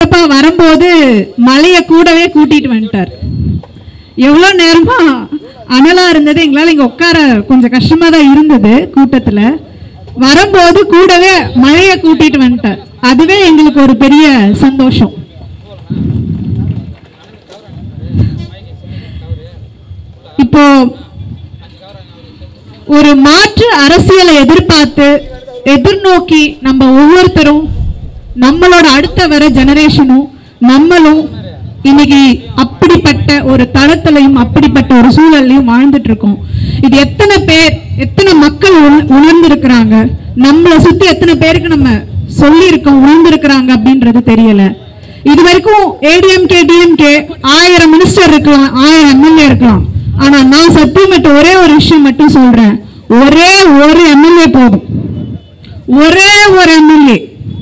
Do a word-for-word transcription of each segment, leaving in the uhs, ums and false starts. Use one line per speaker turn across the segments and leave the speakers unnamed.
சித்தப்பா வரும்போது மலையை கூடவே கூட்டிட்டு வந்துட்டார். எவ்வளோ நேரமா அனலா இருந்தது, எங்களால் இங்க உட்கார கொஞ்சம் கஷ்டமா தான் இருந்தது. கூட்டத்துல வரும்போது கூடவே மழையை கூட்டிட்டு வந்துட்டார். அதுவே எங்களுக்கு ஒரு பெரிய சந்தோஷம். இப்போ ஒரு மாற்று அரசியலை எதிர்பார்த்து எதிர்நோக்கி நம்ம ஒவ்வொருத்தரும், நம்மளோட அடுத்த வர ஜெனரேஷனும் நம்மளும் இன்னைக்கு அப்படிப்பட்ட ஒரு தளத்திலையும் அப்படிப்பட்ட ஒரு சூழல்லையும் வாழ்ந்துட்டு இருக்கோம். இது எத்தனை பேர், எத்தனை மக்கள் உணர்ந்திருக்கிறாங்க, நம்மளை சுத்தி எத்தனை பேருக்கு நம்ம சொல்லி இருக்கோம் உணர்ந்திருக்கிறாங்க அப்படின்றது தெரியல. இது வரைக்கும் ஏடிஎம்கே டிஎம்கே ஆயிரம் மினிஸ்டர் இருக்கலாம், ஆயிரம் எம்எல்ஏ இருக்கலாம். ஆனா நான் சத்தியமற்ற ஒரே ஒரு விஷயம் மட்டும் சொல்றேன், ஒரே ஒரு எம்எல்ஏ போதும். ஒரே ஒரு எம்எல்ஏ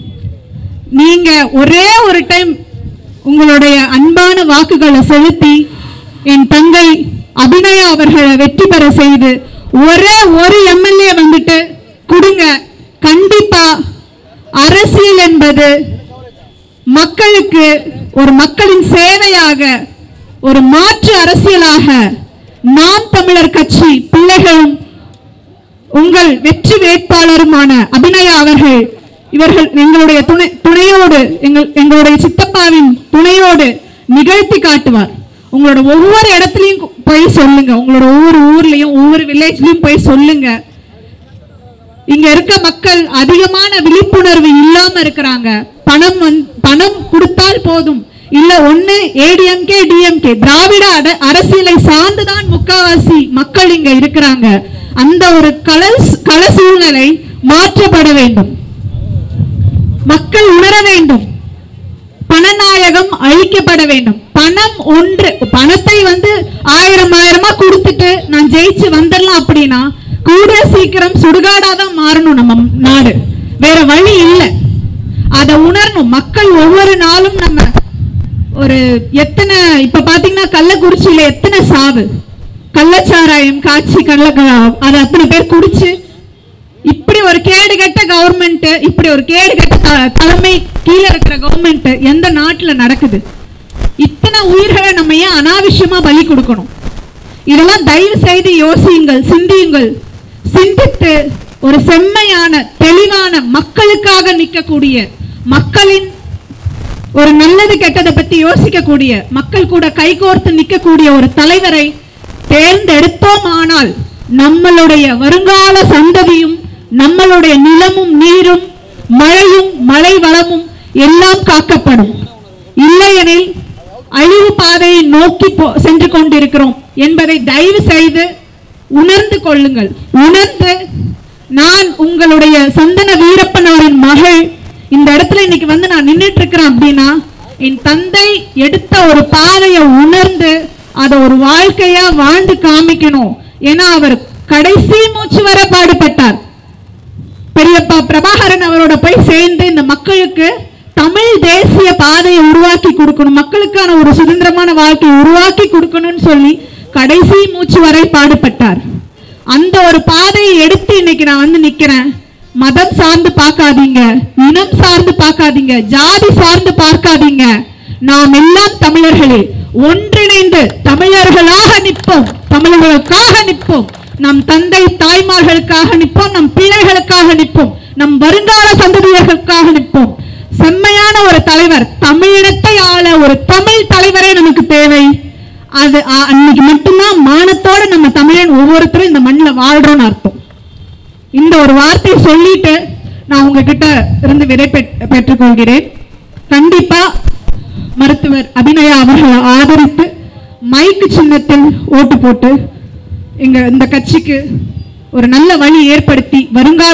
நீங்க ஒரே ஒரு டைம் உங்களுடைய அன்பான வாக்குகளை செலுத்தி என் தங்கை அபிநயா அவர்களை வெற்றி பெற செய்து ஒரே ஒரு எம்எல்ஏ வந்துட்டு கொடுங்க. கண்டிப்பா அரசியல் என்பது மக்களுக்கு ஒரு மக்களின் சேவையாக, ஒரு மாற்று அரசியலாக நாம் தமிழர் கட்சி பிள்ளைகளும் உங்கள் வெற்றி வேட்பாளருமான அபிநயா அவர்கள் இவர்கள் எங்களுடைய துணை துணையோடு எங்கள் எங்களுடைய சித்தப்பாவின் துணையோடு நிகழ்த்தி காட்டுவார். உங்களோட ஒவ்வொரு இடத்துலையும் போய் சொல்லுங்க, உங்களோட ஒவ்வொரு ஊர்லயும் ஒவ்வொரு வில்லேஜ்லயும் போய் சொல்லுங்க. இங்க இருக்க மக்கள் அதிகமான விழிப்புணர்வு இல்லாம இருக்கிறாங்க. பணம் பணம் கொடுத்தால் போதும், இல்ல ஒண்ணு ஏடிஎம்கே டிஎம்கே திராவிட அரசியலை சார்ந்துதான் முக்காவாசி மக்கள் இங்க இருக்கிறாங்க. அந்த ஒரு கள கள சூழ்நிலை மாற்றப்பட வேண்டும். மக்கள் உணர வேண்டும், பணநாயகம் அழிக்கப்பட வேண்டும். பணம் ஒன்று, பணத்தை வந்து ஆயிரம் ஆயிரமா கொடுத்துட்டு நான் ஜெயிச்சு வந்துடலாம் அப்படின்னா கூட சீக்கிரம் சுடுகாடாதான் மாறணும் நம்ம நாடு, வேற வழி இல்லை. அதை உணரணும் மக்கள். ஒவ்வொரு நாளும் நம்ம ஒரு எத்தனை இப்ப பாத்தீங்கன்னா கள்ளக்குறிச்சியில எத்தனை சாவு, கள்ளச்சாராயம் காய்ச்சி கள்ள அதை அத்தனை பேர் குடிச்சு, இப்படி ஒரு கேடு கெட்ட கவர்மெண்ட், இப்படி ஒரு கேடு கெட்ட தலைமை கீழே இருக்கிற கவர்மெண்ட் எந்த நாட்டுல நடக்குது? இத்தனை உயிர்களை நம்ம ஏன் அனாவசியமா பலி கொடுக்கணும்? இதெல்லாம் தயவு செய்து யோசியுங்கள், சிந்தியுங்கள். சிந்தித்து ஒரு செம்மையான தெளிவான மக்களுக்காக நிற்கக்கூடிய, மக்களின் ஒரு நல்லது கெட்டதை பத்தி யோசிக்கக்கூடிய, மக்கள் கூட கைகோர்த்து நிற்கக்கூடிய ஒரு தலைவரை தேர்ந்தெடுத்தோம். ஆனால் நம்மளுடைய வருங்கால சந்ததியும் நம்மளுடைய நிலமும் நீரும் மழையும் மழை வளமும் எல்லாம் காக்கப்படும். இல்லையெனில் அழிவு பாதையை நோக்கி சென்று கொண்டிருக்கிறோம் என்பதை தயவு செய்து உணர்ந்து கொள்ளுங்கள். உணர்ந்து நான் உங்களுடைய சந்தன வீரப்பன் அவரின் மகள் இந்த இடத்துல இன்னைக்கு வந்து நான் நின்றுட்டு இருக்கிறேன் அப்படின்னா என் தந்தை எடுத்த ஒரு பாதையை உணர்ந்து அதை ஒரு வாழ்க்கையா வாழ்ந்து காமிக்கணும். ஏன்னா அவர் கடைசி மூச்சு வர பாடுபட்டார். பெரியப்பா பிரபாகரன் அவரோட போய் சேர்ந்து இந்த மக்களுக்கு தமிழ் தேசிய பாதையை உருவாக்கி கொடுக்கணும், மக்களுக்கான ஒரு சுதந்திரமான வாழ்க்கையை உருவாக்கி கொடுக்கணும்னு சொல்லி கடைசி மூச்சு வரை பாடுபட்டார். அந்த ஒரு பாதையை எடுத்து இன்னைக்கு நான் வந்து நிக்கிறேன். மதம் சார்ந்து பார்க்காதீங்க, இனம் சார்ந்து பார்க்காதீங்க, ஜாதி சார்ந்து பார்க்காதீங்க. நாம் எல்லாம் தமிழர்களே, ஒன்றிணைந்து தமிழர்களாக நிற்போம், தமிழர்களுக்காக நிற்போம், நம் தந்தை தாய்மார்களுக்காக நிற்போம், நம் பிள்ளைகளுக்காக நிற்போம், நம் வருங்கால சந்ததியர்களுக்காக நிற்போம். செம்மையான ஒரு தலைவர், தமிழினத்தை ஆள ஒரு தமிழ் தலைவரே நமக்கு தேவை. அது அன்னைக்கு மட்டும்தான் மானத்தோட நம்ம தமிழன் ஒவ்வொருத்தரும் இந்த மண்ணில் வாழ்றோம்னு அர்த்தம். இந்த ஒரு வார்த்தை சொல்லிட்டு நான் உங்ககிட்ட இருந்து விடை பெற்றுக் கொள்கிறேன். கண்டிப்பா மருத்துவர் அபிநயா அவர்களை ஆதரித்து மைக்கு சின்னத்தில் ஓட்டு போட்டு எங்க இந்த கட்சிக்கு ஒரு நல்ல வழி ஏற்படுத்தி வருங்கால